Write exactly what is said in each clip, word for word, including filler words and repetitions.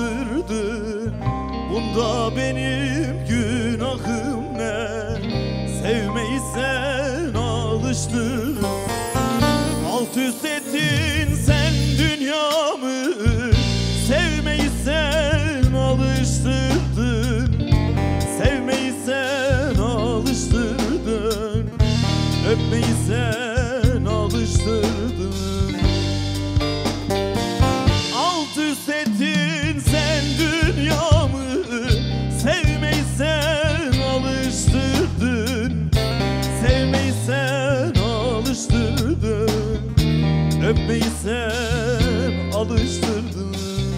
alıştırdın. Bunda benim günahım ne? Sevmeyi sen alıştırdın. Alt üst ettin sen dünyamı, sevmeyi sen alıştırdın. Sevmeyi sen alıştırdın, öpmeyi sen alıştırdın. Alt üst ettin sen dünyamı, sevmeyi sen alıştırdın. Sevmeyi sen alıştırdın, öpmeyi sen alıştırdın.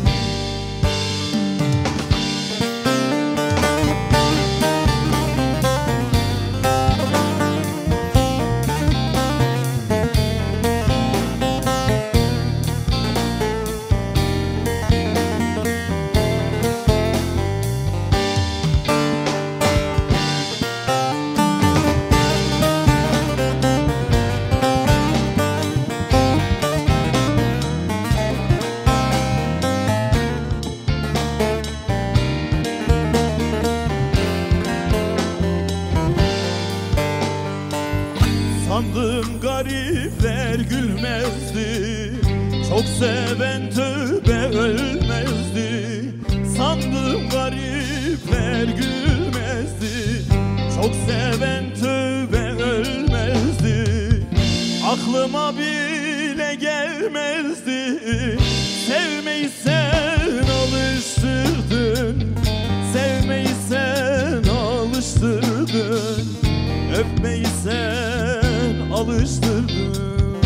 Sandım garipler gülmezdi, çok seven tövbe ölmezdi. Sandım garipler gülmezdi, çok seven tövbe ölmezdi. Aklıma bile gelmezdi, sevmeyi sen alıştırdın. Sevmeyi sen alıştırdın, öpmeyi sen alıştırdın.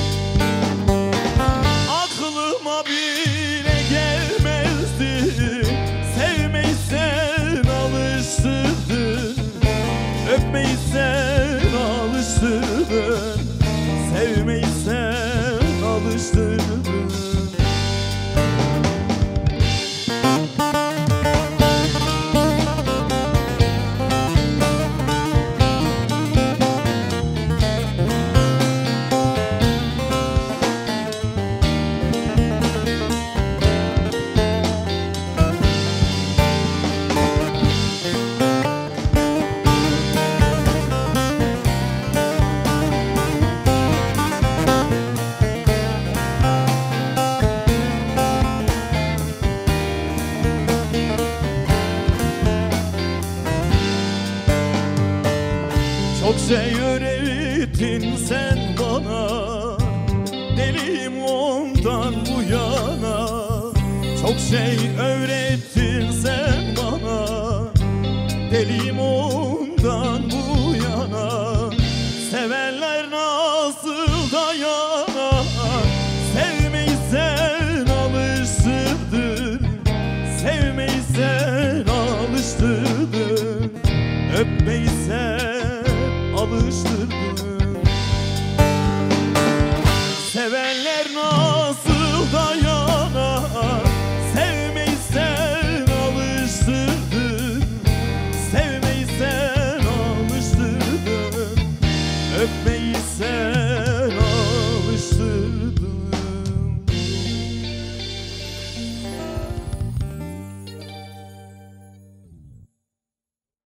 Aklıma bile gelmezdi, sevmeyi sen alıştırdın. Öpmeyi sen alıştırdın, sevmeyi sen alıştırdın. Çok şey öğrettin sen bana, deliyim ondan bu yana. Çok şey öğrettin sen bana, deliyim ondan bu yana. Sevenler nasıl dayanar, sevmeyi sen alıştırdın. Sevmeyi sen alıştırdın, öpmeyi sen alıştırdın. Sevenler nasıl